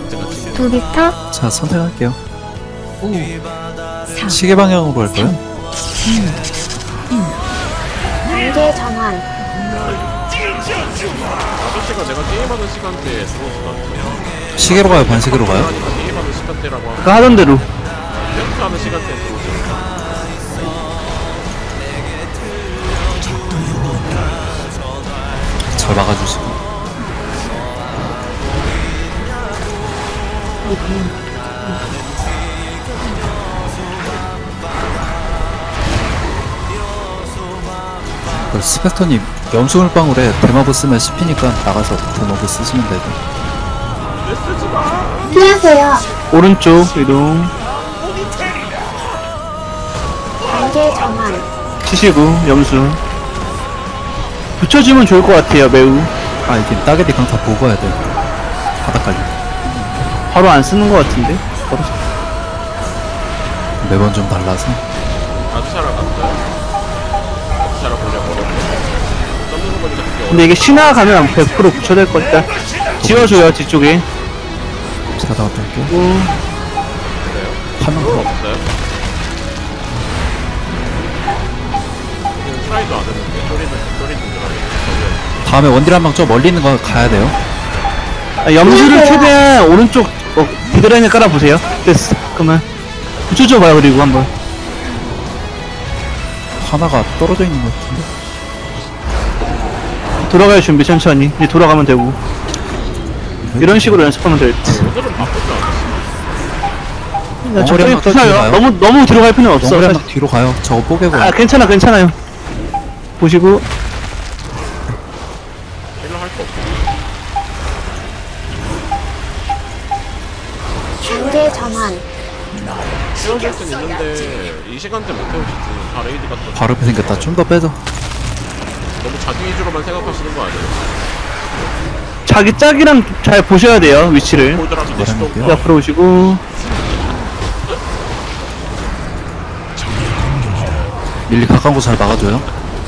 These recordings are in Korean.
도비터 자, 선택할게요. 4 시계 방향으로 할까요? 단계 전환 5시가 내가 게임하는 시간대에 들어오는 것 같아요. 시계로 가요? 반시계로 가요? 아니면 게임하는 시간대라고 하면 아까 하던 대로. 펜트하는 시간대에 들어오죠. 잘 막아주시고. 스펙터님, 염소물방울에 대마보 쓰면 씹히니까 나가서 대마보 쓰시면 되고. 피하세요. 오른쪽 이동. 단계 전환 치시고 염수. 붙여주면 좋을 것 같아요. 매우. 아, 이게 따개비 강타 보고 가야 돼요. 바닥까지. 바로 안 쓰는 것 같은데. 바로 매번 좀 달라서. 아주사랑 갔어요? 아주사랑 보려고 던지는 거니까 되게 근데 이게 신화 가면 100% 붙여야 될 것 같다. 지워줘요 뒤쪽에. 자다가 뺄게요. 어려워요. 화면 그건 더. 없어요? 지금 트라이도 안 했는데 소리는 줄 알겠어요. 다음에 원딜 한 방 저 멀리 있는 거 가야 돼요. 아, 염수를 최대한 오른쪽 비드라인에 깔아보세요. 됐어. 그러면 붙여줘봐요. 그리고 한번. 하나가 떨어져 있는 것 같은데. 돌아갈 준비 천천히. 이제 돌아가면 되고. 이런 식으로 연습하면 될 듯. 오늘은 바쁘지 않았어요. 적당히 막 부서요. 들어가요? 너무 들어갈 필요는 없어. 덩그레 사실. 막 뒤로 가요. 저거 뽀개고. 아 괜찮아요. 보시고 일로 할 거 없어. 단계 전환 태워줄 순 있는데 이 시간대 못 태우시지. 다 레이드 같다. 바로 옆에 생겼다. 좀 더 빼줘. 너무 자기 위주로만 생각하시는 거 아니에요? 자기 짝이랑 잘 보셔야 돼요. 위치를. 홀드라도 네, 시도 해볼게요. 이제 앞으로 오시고 밀리 가까운 거 잘 막아줘요.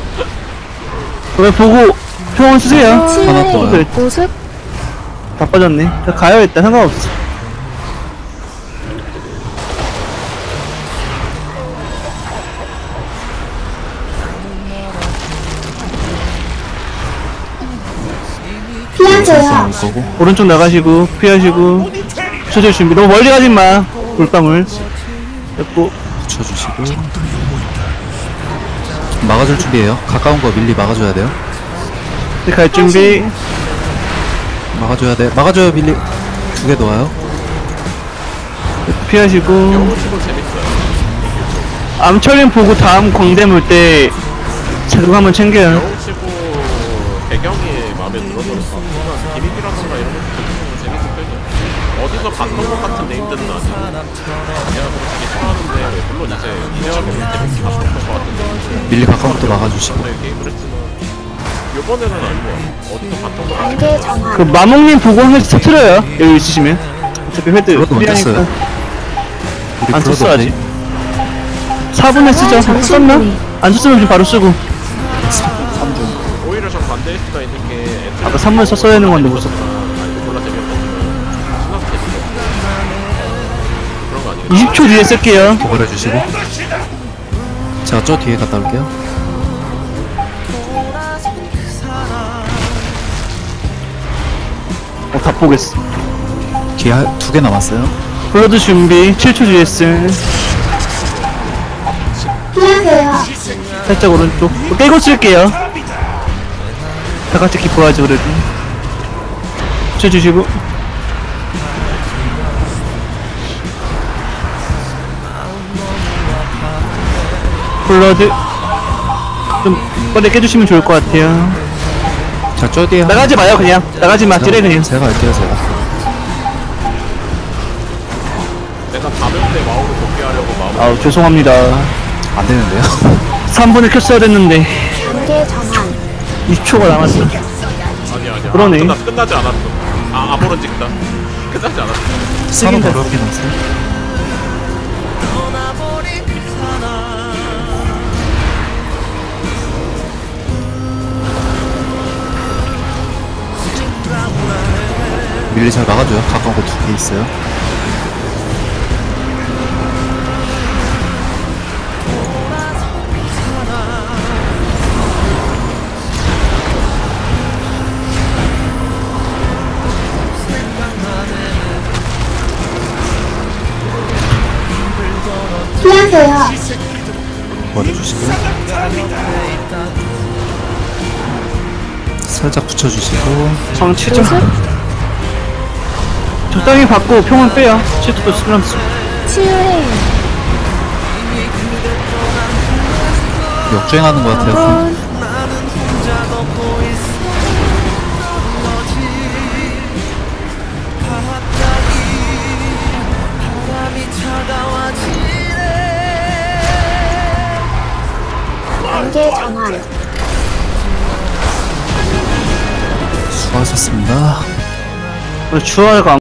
왜 보고 표현 쓰세요. 하나 더 와요. 네, 보습 다 빠졌네. 자, 가요 일단 상관없어. 피하세요. 올 거고. 오른쪽 나가시고 피하시고 붙여줄 준비. 너무 멀리 가지 마. 돌방울. 됐고 붙여주시고. 막아줄 준비해요. 가까운 거 밀리 막아줘야 돼요. 이제 갈 준비. 막아줘야 돼. 막아줘요 밀리. 두 개 더 와요. 피하시고 치고 재밌어요. 암철림 보고 다음 광대 물 때 자동 한번 챙겨요. 영웅 치고 배경이 마음에 들어서 그런가 기믹이라던가 이런 것도 재밌는 편이에요. 어디서 봤던 것 같은 네임들은 아니고 내가 그거 되게 좋아하는데 물론 이제 이해하고 재밌게 봤던 것 같은데 밀리 가까운 것도 막아주시고. 네, 게임을 했지만 요번에는 아니고 어디서 봤던 것 같은 단계 전환 그 마몽님 보고 헤드 터트려요. 여기 있으시면 어차피 헤드 그것도 먼저 써요. 우리 안 불러도 썼어 아직. 없네. 4분에 쓰죠. 썼나? 안 썼으면 지금 바로 쓰고. 오히려 전 반대일 수가 있는 게 아까 3분 썼어야 하는 건데 못 썼다. 아니 몰라 재미없었으면 신나서 재밌어 그런 거 아니에요? 20초 뒤에 쓸게요. 버려주시고. 제가 저 뒤에 갔다 올게요. 다 보겠어. 뒤에 두 개 남았어요. 블러드 준비 7초 뒤에 쓸. 피하세요. 살짝 오른쪽. 깨고 쓸게요. 다 같이 기뻐하죠 그래도. 붙여주시고. 블러드 좀 빨리 깨주시면 좋을 것 같아요. 자, 저 뒤에. 나가지 마요 그냥. 나가지 마. 찌레 그냥. 제가 갈게요, 제가. 내가 가면대 마음을 복귀하려고 마음을 아우 죄송합니다. 안 되는데요. 3분을 켰어야 됐는데 단계 전환 20초가 남았어. 아니야 그러네. 끝나지 않았어. 아무런 찍다 끝나지 않았어. 산업 바로 옆에 놨어요. 릴리 잘 막아줘요. 가까운 거 2개 있어요. 피하세요. 버려주시고 살짝 붙여주시고 정치죠. 적당히 받고 평은 빼요. 치트도 슬럼스. 치유해. 역주행하는 것 같아요. 분. 단계 전환. 수고하셨습니다. 주얼과